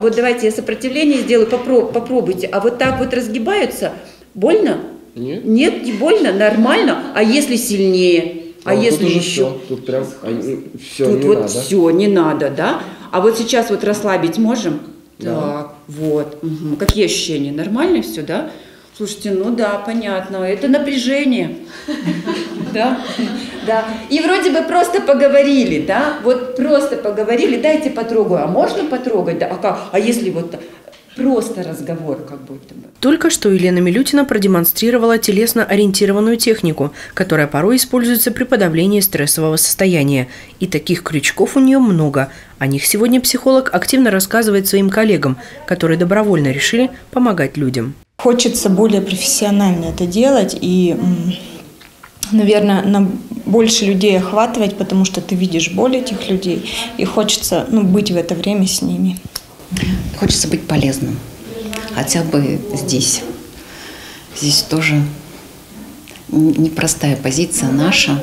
Вот давайте я сопротивление сделаю, попробуйте. А вот так вот разгибаются, больно? Нет. Нет, не больно, нормально. А если сильнее? А если еще? Все, тут прям все, тут не вот надо. все, не надо, да? А вот сейчас вот расслабить можем? Да. Так, вот. Угу. Какие ощущения? Нормально все, да? Слушайте, ну да, понятно, это напряжение. Да, да. И вроде бы просто поговорили, да? Вот просто поговорили, дайте потрогаю. А можно потрогать? Да, а как? А если вот просто разговор как будто бы. Только что Елена Милютина продемонстрировала телесно-ориентированную технику, которая порой используется при подавлении стрессового состояния. И таких крючков у нее много. О них сегодня психолог активно рассказывает своим коллегам, которые добровольно решили помогать людям. Хочется более профессионально это делать и, наверное, больше людей охватывать, потому что ты видишь боль этих людей, и хочется быть в это время с ними. Хочется быть полезным, хотя бы здесь. Здесь тоже непростая позиция наша,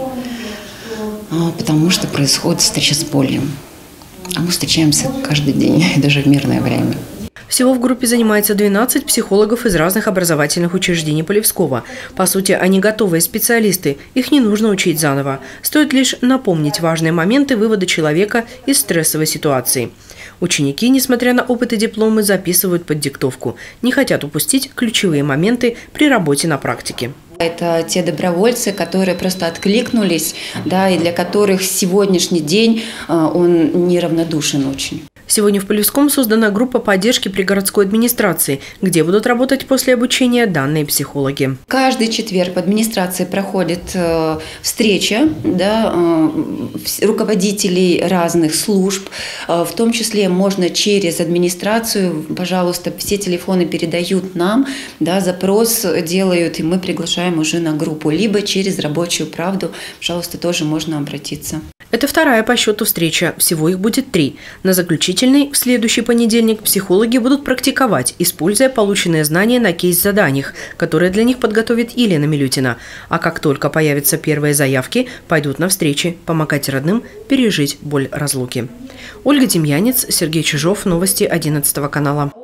потому что происходит встреча с болью. А мы встречаемся каждый день, даже в мирное время. Всего в группе занимается 12 психологов из разных образовательных учреждений Полевского. По сути, они готовые специалисты, их не нужно учить заново. Стоит лишь напомнить важные моменты вывода человека из стрессовой ситуации. Ученики, несмотря на опыт и дипломы, записывают под диктовку. Не хотят упустить ключевые моменты при работе на практике. Это те добровольцы, которые просто откликнулись, да, и для которых сегодняшний день он неравнодушен очень. Сегодня в Полевском создана группа поддержки при городской администрации, где будут работать после обучения данные психологи. Каждый четверг в администрации проходит встреча, да, руководителей разных служб. В том числе можно через администрацию, пожалуйста, все телефоны передают нам, да, запрос делают, и мы приглашаем уже на группу. Либо через Рабочую правду, пожалуйста, тоже можно обратиться. Это вторая по счету встреча. Всего их будет 3. На заключительной в следующий понедельник психологи будут практиковать, используя полученные знания на кейс-заданиях, которые для них подготовит Елена Милютина. А как только появятся первые заявки, пойдут на встречи, помогать родным пережить боль разлуки. Ольга Демьянец, Сергей Чижов, новости 11 канала.